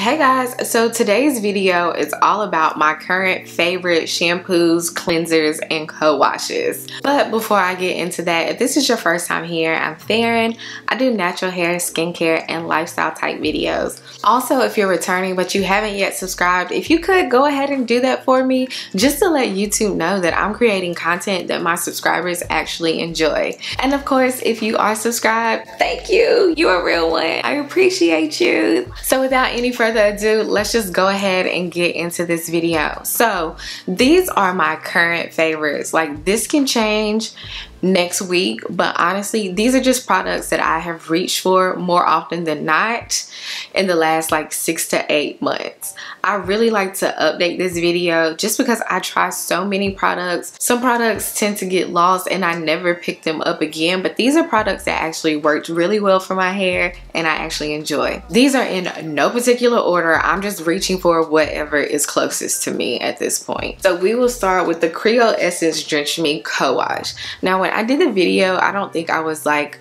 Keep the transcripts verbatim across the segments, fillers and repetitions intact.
Hey guys, so today's video is all about my current favorite shampoos, cleansers, and co-washes. But before I get into that, if this is your first time here, I'm Farron. I do natural hair, skincare, and lifestyle type videos. Also, if you're returning but you haven't yet subscribed, if you could go ahead and do that for me, just to let YouTube know that I'm creating content that my subscribers actually enjoy. And of course, if you are subscribed, thank you. You're a real one. I appreciate you. So without any further ado, let's just go ahead and get into this video. So these are my current favorites. Like, this can change next week, but honestly, these are just products that I have reached for more often than not in the last like six to eight months. I really like to update this video just because I try so many products. Some products tend to get lost and I never pick them up again, but these are products that actually worked really well for my hair and I actually enjoy. These are in no particular order. I'm just reaching for whatever is closest to me at this point. So we will start with the Creole Essence Drench Me Co-Wash. Now, when I did the video, I don't think I was like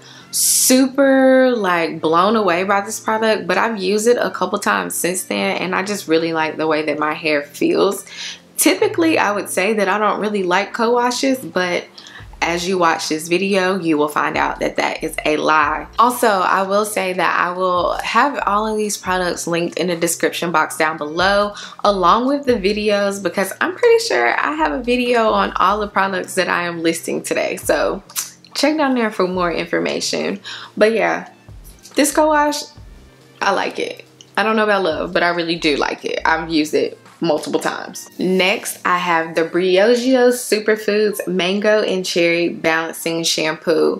super like blown away by this product, but I've used it a couple times since then and I just really like the way that my hair feels. Typically, I would say that I don't really like co-washes, but as you watch this video, you will find out that that is a lie. Also, I will say that I will have all of these products linked in the description box down below, along with the videos, because I'm pretty sure I have a video on all the products that I am listing today. So check down there for more information. But yeah, this co-wash, I like it. I don't know about love, but I really do like it. I've used it multiple times. Next, I have the Briogeo Superfoods Mango and Cherry Balancing Shampoo.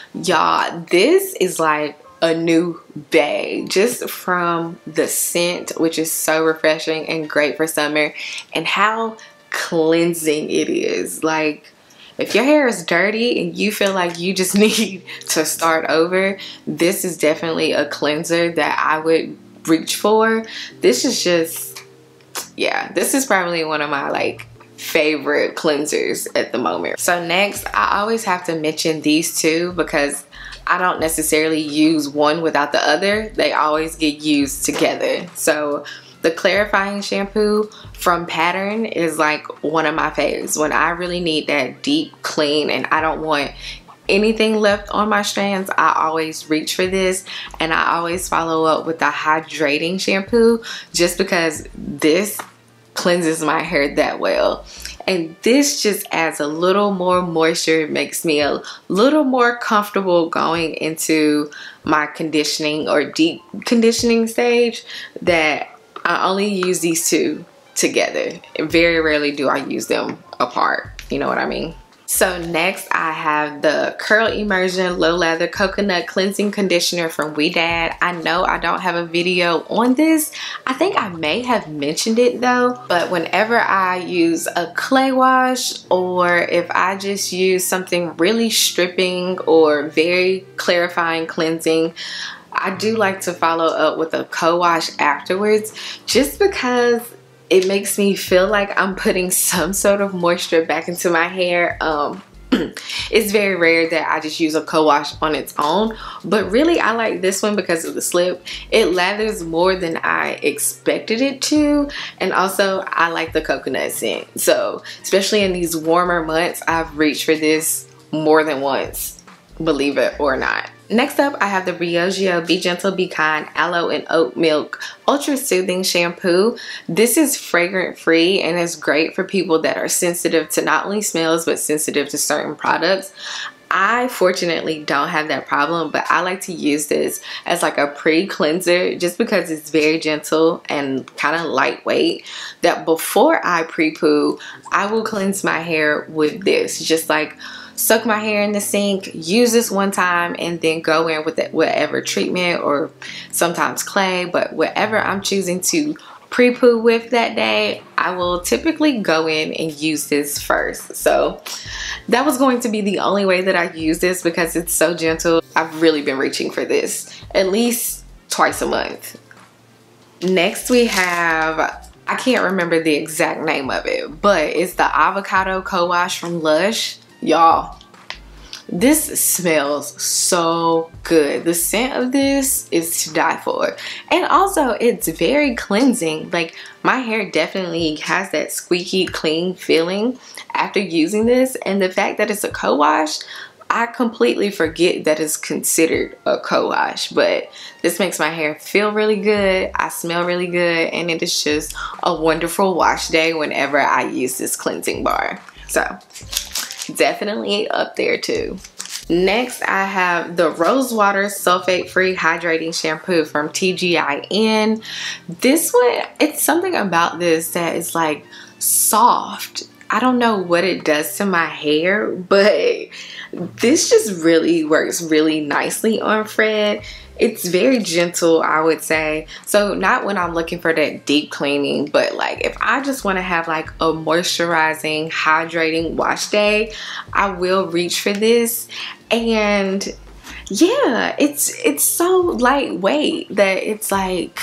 Y'all, this is like a new bag just from the scent, which is so refreshing and great for summer, and how cleansing it is. Like, if your hair is dirty and you feel like you just need to start over, this is definitely a cleanser that I would reach for. This is just, yeah, this is probably one of my like favorite cleansers at the moment. So next, I always have to mention these two because I don't necessarily use one without the other. They always get used together. So the clarifying shampoo from Pattern is like one of my faves. When I really need that deep clean and I don't want anything left on my strands, I always reach for this, and I always follow up with the hydrating shampoo just because this cleanses my hair that well. And this just adds a little more moisture. It makes me a little more comfortable going into my conditioning or deep conditioning stage, that I only use these two together. Very rarely do I use them apart. You know what I mean? So next, I have the Curl Immersion Low Lather Coconut Cleansing Conditioner from Ouidad. I know I don't have a video on this. I think I may have mentioned it though, but whenever I use a clay wash, or if I just use something really stripping or very clarifying cleansing, I do like to follow up with a co-wash afterwards, just because it makes me feel like I'm putting some sort of moisture back into my hair. Um, it's very rare that I just use a co-wash on its own, but really I like this one because of the slip. It lathers more than I expected it to, and also I like the coconut scent. So especially in these warmer months, I've reached for this more than once, believe it or not. Next up, I have the Briogeo Be Gentle Be Kind Aloe and Oat Milk Ultra Soothing Shampoo. This is fragrant free and it's great for people that are sensitive to not only smells but sensitive to certain products. I fortunately don't have that problem, but I like to use this as like a pre-cleanser just because it's very gentle and kind of lightweight, that before I pre-poo, I will cleanse my hair with this. Just like soak my hair in the sink, use this one time, and then go in with it, whatever treatment or sometimes clay, but whatever I'm choosing to pre-poo with that day, I will typically go in and use this first. So that was going to be the only way that I use this because it's so gentle. I've really been reaching for this at least twice a month. Next we have, I can't remember the exact name of it, but it's the Avocado Co-Wash from Lush. Y'all, This smells so good. The scent of this is to die for. And also it's very cleansing. Like my hair definitely has that squeaky clean feeling after using this, and the fact that it's a co-wash, I completely forget that it's considered a co-wash, but this makes my hair feel really good. I smell really good, and it is just a wonderful wash day whenever I use this cleansing bar. So definitely up there too. Next, I have the Rosewater Sulfate Free Hydrating Shampoo from T G I N. This one, it's something about this that is like soft. I don't know what it does to my hair, but this just really works really nicely on Fred. It's very gentle, I would say. So not when I'm looking for that deep cleaning, but like if I just want to have like a moisturizing, hydrating wash day, I will reach for this. And yeah, it's it's so lightweight that it's like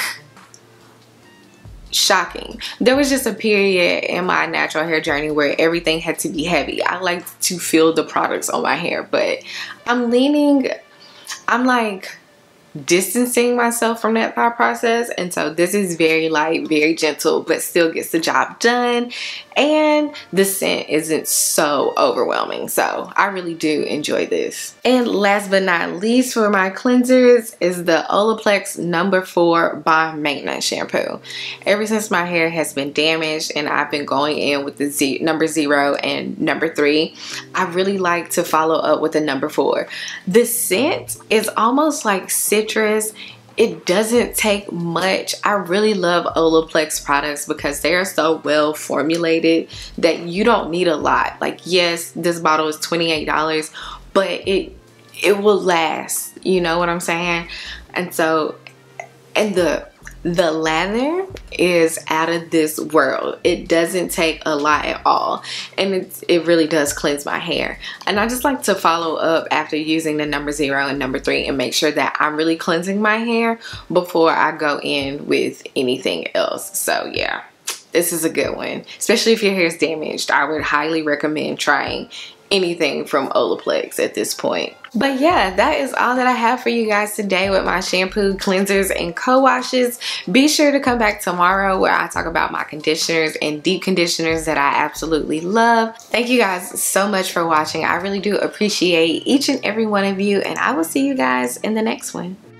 shocking. There was just a period in my natural hair journey where everything had to be heavy. I like to feel the products on my hair, but I'm leaning, I'm like distancing myself from that thought process, and so this is very light, very gentle, but still gets the job done, and the scent isn't so overwhelming. So I really do enjoy this. And last but not least for my cleansers is the Olaplex number four Bond Maintenance Shampoo. Ever since my hair has been damaged and I've been going in with the Z number zero and number three, I really like to follow up with the number four. The scent is almost like citrus. It doesn't take much. I really love Olaplex products because they are so well formulated that you don't need a lot. Like, yes, this bottle is twenty-eight dollars, but it it will last, you know what I'm saying? And so, and the the lather is out of this world. It doesn't take a lot at all, and it's, it really does cleanse my hair. And I just like to follow up after using the number zero and number three and make sure that I'm really cleansing my hair before I go in with anything else. So yeah, this is a good one, especially if your hair is damaged. I would highly recommend trying anything from Olaplex at this point. But yeah, that is all that I have for you guys today with my shampoo, cleansers, and co-washes. Be sure to come back tomorrow where I talk about my conditioners and deep conditioners that I absolutely love. Thank you guys so much for watching. I really do appreciate each and every one of you, and I will see you guys in the next one.